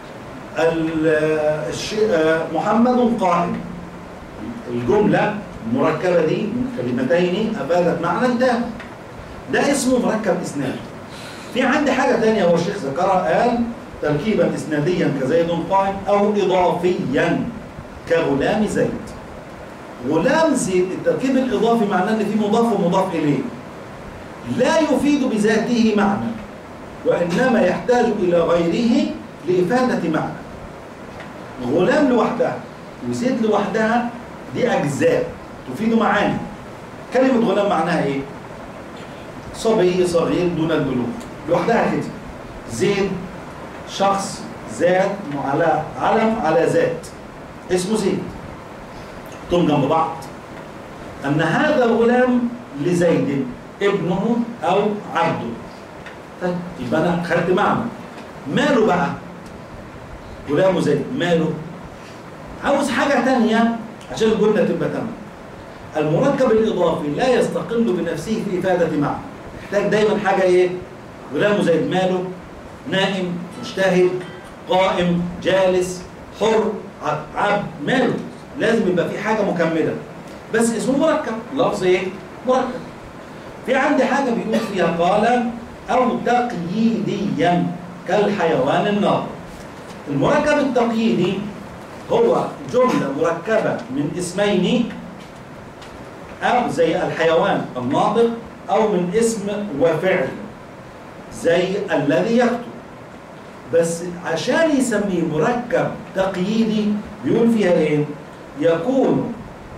محمد قائم، الجملة المركبة دي من كلمتين أفادت معنى تام، ده اسمه مركب إسنادي. في عندي حاجة تانية هو الشيخ ذكرها، قال تركيبا إسناديا كزيد قائم، أو إضافيا كغلام زيد. غلام زيد التركيب الإضافي معناه إن في مضاف ومضاف إليه، لا يفيد بذاته معنى، وإنما يحتاج إلى غيره لإفادة معنى. غلام لوحدها وزيد لوحدها دي أجزاء تفيد معاني. كلمة غلام معناها إيه؟ صبي صغير دون البلوغ لوحدها كده. زيد شخص ذات على علم على ذات اسمه زيد، تم جنب بعض. أن هذا الغلام لزيد ابنه أو عبده. طيب يبقى أنا خدت معنى. ماله بقى؟ غلام زيد ماله؟ عاوز حاجة تانية عشان الجملة تبقى تمام. المركب الإضافي لا يستقل بنفسه في إفادة معنى، يحتاج دايما حاجة إيه؟ غلام زيد ماله؟ نائم، مجتهد، قائم، جالس، حر، عبد، ماله؟ لازم يبقى في حاجة مكملة، بس اسمه مركب، لفظ إيه؟ مركب. في عندي حاجة بيقول فيها قال أو تقييديا كالحيوان الناطق. المركب التقييدي هو جملة مركبة من اسمين، أو زي الحيوان الناطق، أو من اسم وفعل زي الذي يكتب. بس عشان يسميه مركب تقييدي بيقول فيها إيه؟ يكون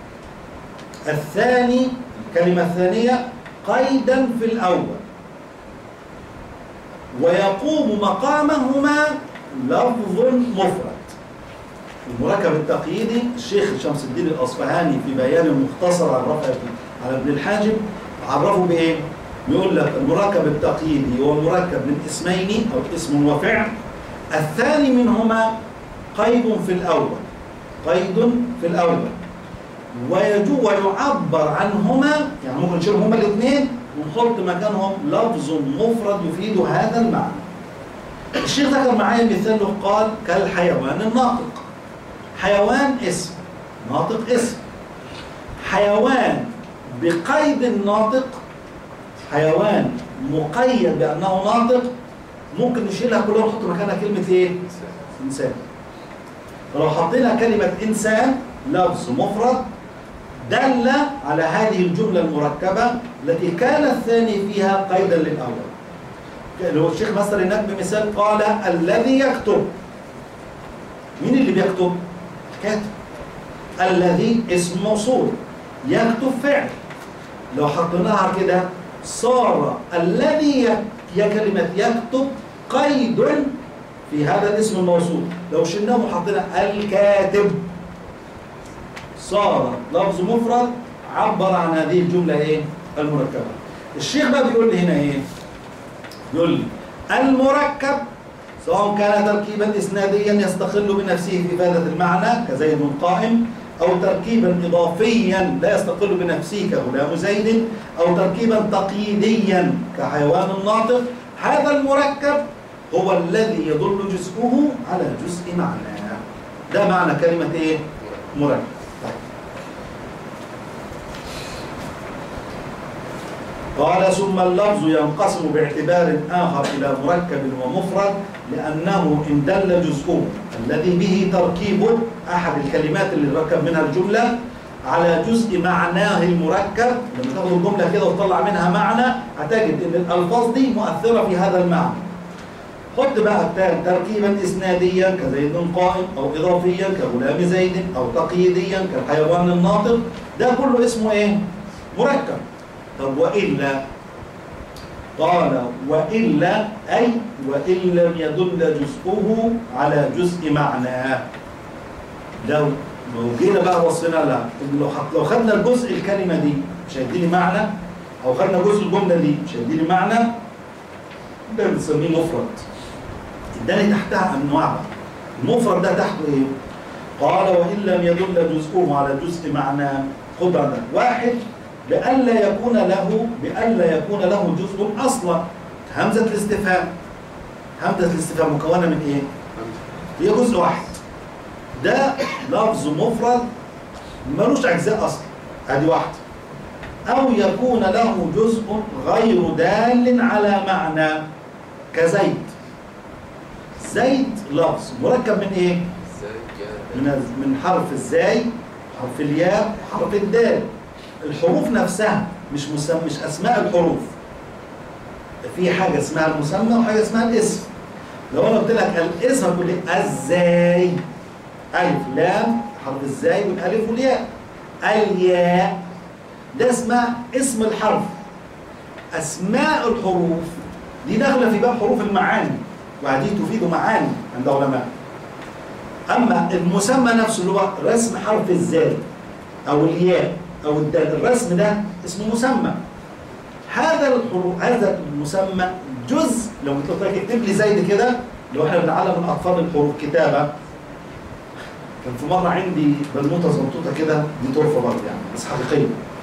الثاني، الكلمة الثانية قيدا في الأول، ويقوم مقامهما لفظ مفرد. المركب التقييدي الشيخ شمس الدين الأصفهاني في بيان مختصر على ابن الحاجب عرفه بإيه؟ يقول لك المركب التقييدي هو المركب من اسمين أو اسم وفعل، الثاني منهما قيد في الأول، قيد في الأول، ويعبر عنهما، يعني ممكن نشيلهم هما الاثنين ونحط مكانهم لفظ مفرد يفيد هذا المعنى. الشيخ ذكر معايا مثال له، قال كالحيوان الناطق. حيوان اسم، ناطق اسم. حيوان بقيد الناطق، حيوان مقيد بأنه ناطق، ممكن نشيلها كلها ونحط مكانها كلمة ايه؟ إنسان. فلو حطينا كلمة إنسان لفظ مفرد دل على هذه الجملة المركبة التي كان الثاني فيها قيدا للأول. اللي هو الشيخ مثل هناك بمثال قال الذي يكتب. مين اللي بيكتب؟ كاتب. الذي اسم موصول، يكتب فعل. لو حطيناها كده صار الذي هي كلمة يكتب قيد في هذا الاسم الموصول. لو شلناه وحطينا الكاتب صار لفظ مفرد عبر عن هذه الجملة ايه؟ المركبة. الشيخ بقى بيقول لي هنا ايه؟ بيقول لي المركب سواء كان تركيبا إسناديا يستقل بنفسه في إفادة المعنى كزيد قائم، أو تركيبا إضافيا لا يستقل بنفسه كغلام زيد، أو تركيبا تقييديا كحيوان الناطق، هذا المركب هو الذي يدل جزءه على جزء معناه. ده معنى كلمة ايه؟ مركب. قال ثم اللفظ ينقسم باعتبار آخر إلى مركب ومفرد، لأنه إن دل جزءه الذي به تركيبه أحد الكلمات اللي ركب منها الجملة على جزء معناه المركب، لما تاخد الجملة كده وتطلع منها معنى هتجد إن الألفاظ دي مؤثرة في هذا المعنى. حط بقى تركيبا إسناديا كزيد قائم، أو إضافيا كغلام زيد، أو تقييديا كالحيوان الناطق، ده كله اسمه إيه؟ مركب. طب وإلا؟ قال وإلا أي وإن لم يدل جزءه على جزء معناه. لو جينا بقى وصينا لها، لو خدنا الجزء الكلمة دي مش هيديني معنى، أو خدنا جزء الجملة دي مش هيديني معنى، ده بنسميه مفرد. اداني تحتها أنواع بقى. المفرد ده تحته إيه؟ قال وإن لم يدل جزءه على جزء معناه. خد ده واحد، بألا يكون له جزء أصلا. همزة الاستفهام، همزة الاستفهام مكونة من إيه؟ هي جزء واحد. ده لفظ مفرد ملوش أجزاء أصلا، هذه واحدة. أو يكون له جزء غير دال على معنى كزيد. زيد لفظ مركب من إيه؟ من حرف الزاي، حرف الياء، حرف الدال. الحروف نفسها مش أسماء الحروف. في حاجة اسمها المسمى وحاجة اسمها الاسم. لو أنا قلت لك الاسم هتقول لي الزاي، ألف لام حرف الزاي والألف والياء. الياء ده اسمها اسم الحرف. أسماء الحروف دي داخلة في باب حروف المعاني، وهذه تفيد معاني عند علماء. أما المسمى نفسه اللي هو رسم حرف الزاي أو الياء أو الدال، الرسم ده اسمه مسمى. هذا المسمى جزء. لو قلت لك اكتب لي زيد كده، لو احنا بنعلم الاطفال الحروف كتابه، كان في مره عندي بنوته زنطوطه كده، دي طرفه برضه يعني بس حقيقيه،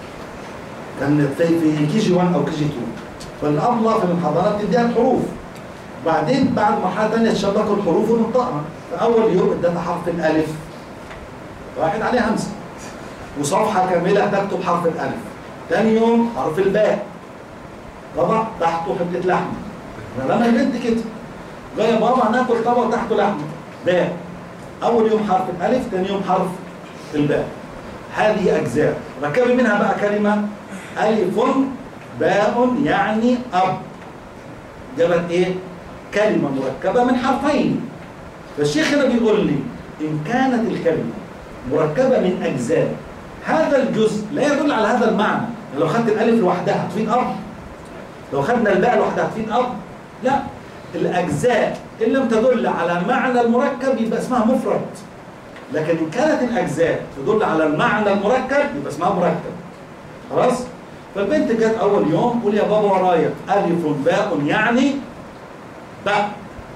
كانت في كي جي 1 او كي جي 2، فالابله في الحضانه بتديها الحروف، وبعدين بعد مرحله ثانيه تشبكوا الحروف ونطقها. فاول يوم ادتها حرف الالف، راحت عليه همزه وصفحه كامله تكتب حرف الالف. ثاني يوم حرف الباء، طبق تحته حته لحمه. انا لما البنت كده جايه بابا ناكل طبق تحته لحمه باء. اول يوم حرف الالف، ثاني يوم حرف الباء. هذه اجزاء. ركبي منها بقى كلمه الف باء يعني اب. جابت ايه؟ كلمه مركبه من حرفين. فالشيخ هنا بيقول لي ان كانت الكلمه مركبه من اجزاء، هذا الجزء لا يدل على هذا المعنى. لو خدت الالف لوحدها تفيد اب، لو خدنا الباء لوحدها تفيد اب. لا، الاجزاء ان لم تدل على معنى المركب يبقى اسمها مفرد، لكن ان كانت الاجزاء تدل على المعنى المركب يبقى اسمها مركب. خلاص؟ فالبنت جت اول يوم قول يا بابا ورايا الف باء يعني باء.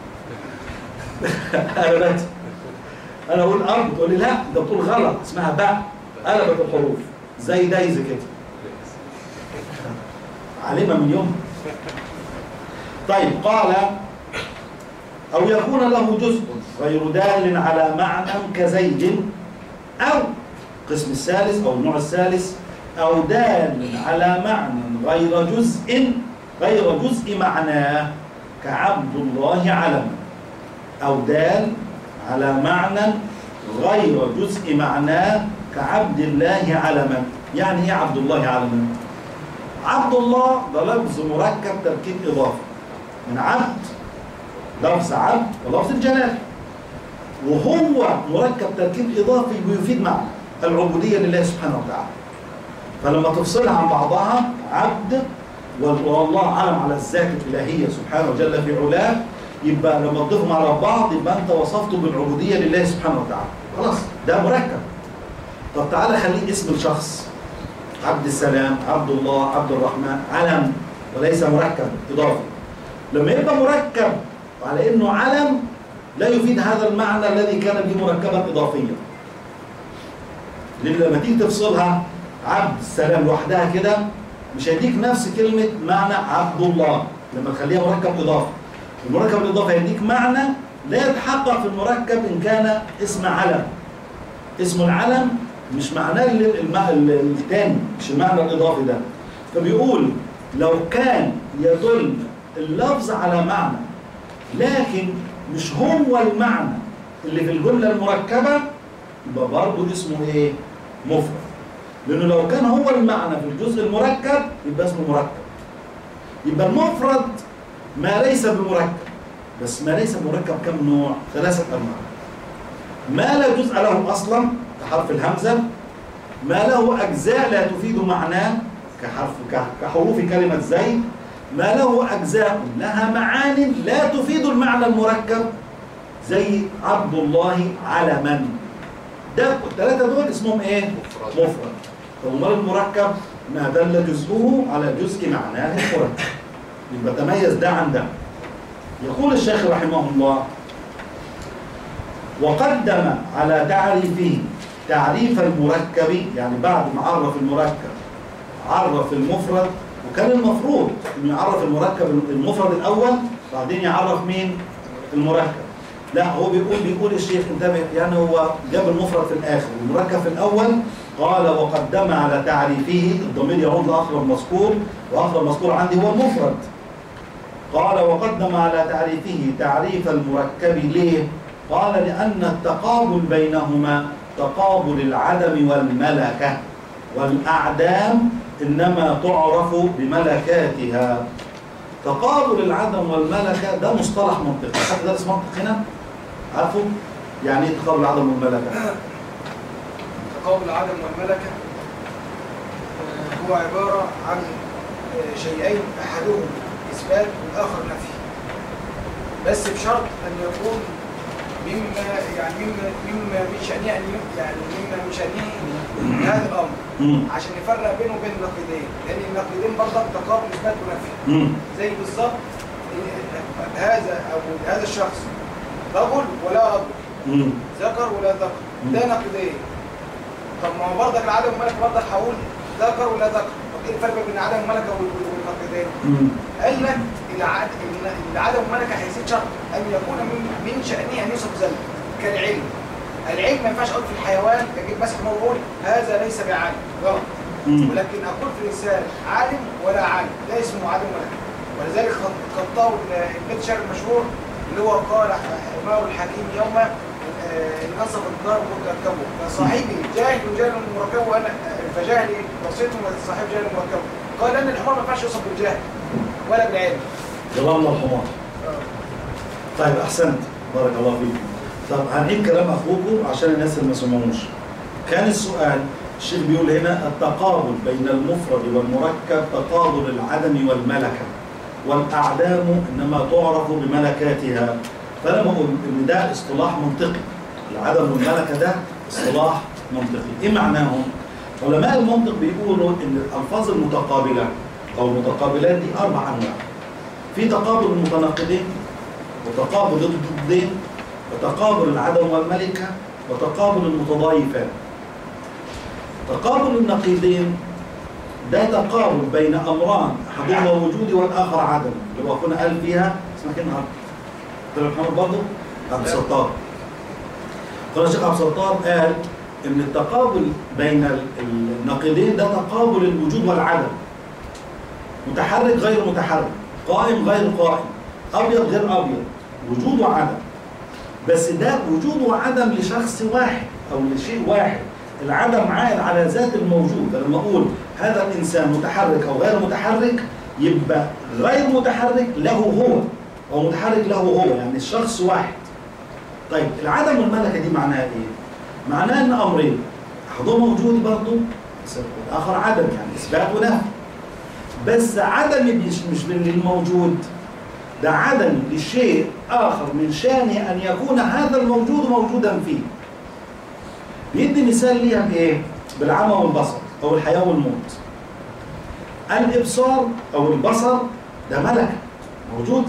انا اقول اب، تقول لي لا ده بتقول غلط، اسمها باء. قلبت الحروف زي دايزه كده، علمها من يوم. طيب قال أو يكون له جزء غير دال على معنى كزيد، أو القسم الثالث أو النوع الثالث أو دال على معنى غير جزء معناه كعبد الله علم. أو دال على معنى غير جزء معناه كعبد الله علما. يعني ايه عبد الله علما؟ عبد الله ده لفظ مركب تركيب اضافي من عبد، لفظ عبد ولفظ الجلال، وهو مركب تركيب اضافي بيفيد معنى العبوديه لله سبحانه وتعالى. فلما تفصلها عن بعضها عبد والله علم على الذات الالهيه سبحانه وجل في علاه، يبقى لما تضيفهم على بعض يبقى انت وصفته بالعبوديه لله سبحانه وتعالى. خلاص ده مركب. طب تعالى خليه اسم الشخص، عبد السلام، عبد الله، عبد الرحمن، علم وليس مركب اضافي. لما يبقى مركب على انه علم لا يفيد هذا المعنى الذي كان به مركبا اضافيا. لان لما تيجي تفصلها عبد السلام لوحدها كده مش هيديك نفس كلمه معنى عبد الله. لما تخليها مركب اضافي، المركب الاضافي هيديك معنى لا يتحقق في المركب ان كان اسم علم. اسم العلم مش معناه الثاني، مش المعنى الاضافي ده. فبيقول لو كان يدل اللفظ على معنى لكن مش هو المعنى اللي في الجمله المركبه يبقى برضه اسمه ايه؟ مفرد. لانه لو كان هو المعنى في الجزء المركب يبقى اسمه مركب. يبقى المفرد ما ليس بمركب، بس ما ليس مركب كم نوع؟ 3 أنواع. ما لا جزء له أصلا كحرف الهمزة، ما له أجزاء لا تفيد معناه كحروف كلمة زيد، ما له أجزاء لها معان لا تفيد المعنى المركب زي عبد الله على من. ده الثلاثة دول اسمهم ايه؟ مفرد. فأمال المركب ما دل جزءه على جزء معناه المركب، يبقى تميز ده عن ده. يقول الشيخ رحمه الله: وقدم على تعريفه تعريف المركب، يعني بعد ما عرف المركب عرف المفرد، وكان المفروض انه يعرف المركب المفرد الاول بعدين يعرف مين؟ المركب. لا، هو بيقول الشيخ انتبه، يعني هو جاب المفرد في الاخر والمركب في الاول. قال: وقدم على تعريفه، الضمير يعود لاقرب مذكور، واقرب مذكور عندي هو المفرد. قال: وقدم على تعريفه تعريف المركب. ليه؟ قال: لأن التقابل بينهما تقابل العدم والملكة، والأعدام إنما تعرف بملكاتها. تقابل العدم والملكة ده مصطلح منطقي. حد درس منطق هنا؟ عارفه؟ يعني ايه تقابل العدم والملكة؟ تقابل العدم والملكة هو عبارة عن شيئين أحدهم إثبات والآخر نفي، بس بشرط أن يكون مما من شأنه من شأنه هذا الأمر، عشان نفرق بينه وبين النقيضين، لأن النقيضين برضه تقابل إثبات ونفي. زي بالظبط هذا الشخص رجل ولا رجل، ذكر ولا ذكر، ده نقيضين. طب ما هو برضك العدم والملكة برضك هقول ذكر ولا ذكر، طب ايه الفرق بين العدم والملكة والنقيضين؟ قال لك العدم والملكة هيزيد شرط أن يكون من شأنه أن يوصف ذلك كالعلم. العلم ما ينفعش أقول في الحيوان أجيب مسح وأقول هذا ليس بعالم، غلط. ولكن أقول في الإنسان عالم ولا عالم، ده اسمه عدم وملكة. ولذلك خطاه البيت الشعر المشهور اللي هو قال حمار الحكيم يوما إن أنصف الدار مركبه، فصاحبي جاهل وجاهل مركبه، وأنا فجاهلي بسيط وصاحب جاهل مركبه. قال أن الحمار ما ينفعش يوصف بالجهل ولا بالعلم. ظلمنا الحمار. طيب أحسنت، بارك الله فيك. طب هنعيد كلام أخوكم عشان الناس اللي ما سمعوش. كان السؤال الشيخ بيقول هنا: التقابل بين المفرد والمركب تقابل العدم والملكة، والأعدام إنما تعرف بملكاتها. فأنا بقول إن ده اصطلاح منطقي، العدم والملكة ده اصطلاح منطقي. إيه معناهم؟ علماء المنطق بيقولوا إن الألفاظ المتقابلة أو المتقابلات دي 4 أنواع. في تقابل المتناقضين، وتقابل الضدين، وتقابل العدم والملكة، وتقابل المتضايفان. تقابل النقيضين ده تقابل بين أمران أحدهما وجودي والآخر عدم، اللي هو كنا قال فيها اسمها كده عبد محمد برضه عبد الستار. قال الشيخ عبد الستار قال إن التقابل بين النقيضين ده تقابل الوجود والعدم، متحرك غير متحرك، قائم غير قائم، أبيض غير أبيض، وجود وعدم. بس ده وجود وعدم لشخص واحد أو لشيء واحد. العدم عائد على ذات الموجود. لما أقول هذا الإنسان متحرك أو غير متحرك، يبقى غير متحرك له هو أو متحرك له هو، يعني الشخص واحد. طيب العدم والملكة دي معناها إيه؟ معناها إن أمرين، أحدهما وجودي برضه، والآخر عدم، يعني إثبات ونفي. بس عدمي مش للموجود، ده عدم لشيء آخر من شأنه أن يكون هذا الموجود موجودا فيه. بيدي مثال ليها بإيه؟ بالعمى والبصر أو الحياة والموت. الإبصار أو البصر ده ملكة موجود.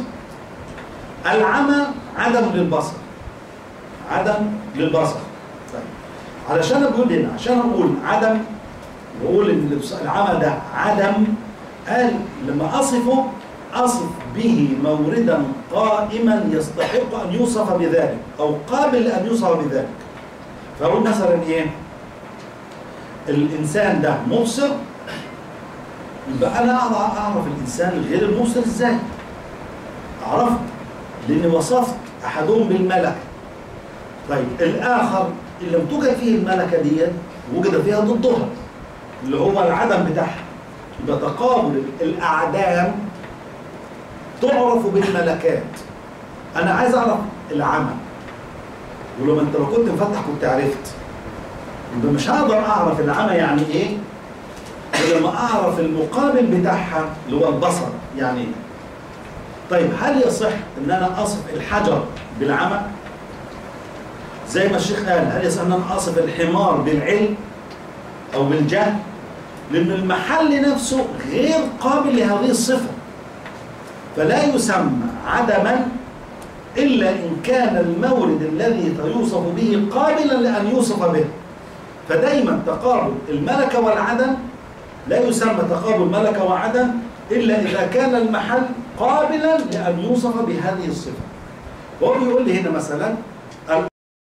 العمى عدم للبصر، عدم للبصر. طيب علشان أقول هنا، عشان أقول عدم وأقول إن العمى ده عدم، قال لما أصف به موردا قائما يستحق أن يوصف بذلك أو قابل أن يوصف بذلك. فأقول مثلا إيه؟ الإنسان ده مبصر، يبقى أنا أعرف الإنسان غير المبصر إزاي؟ أعرفه لأني وصفت أحدهم بالملكة. طيب الآخر اللي لم توجد فيه الملكة دي وجد فيها ضدها اللي هو العدم بتاعها. يبقى تقابل الأعدام تعرف بالملكات، انا عايز اعرف العمى، ولو انت لو كنت مفتح كنت عرفت. يبقى مش هقدر اعرف العمى يعني ايه إلا لما اعرف المقابل بتاعها اللي هو البصر يعني ايه. طيب هل يصح ان انا اصف الحجر بالعمى؟ زي ما الشيخ قال، هل يصح ان انا اصف الحمار بالعلم او بالجهل؟ لان المحل نفسه غير قابل لهذه الصفه، فلا يسمى عدما الا ان كان المورد الذي يوصف به قابلا لان يوصف به. فدايما تقابل الملكه والعدم لا يسمى تقابل ملكه وعدم الا اذا كان المحل قابلا لان يوصف بهذه الصفه. وهو بيقول لي هنا مثلا